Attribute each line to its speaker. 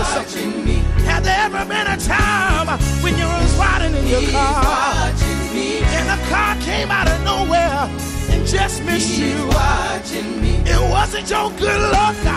Speaker 1: watching me. Has there ever been a time when you was riding in your car and a car came out of nowhere and just missed you? It wasn't your good luck.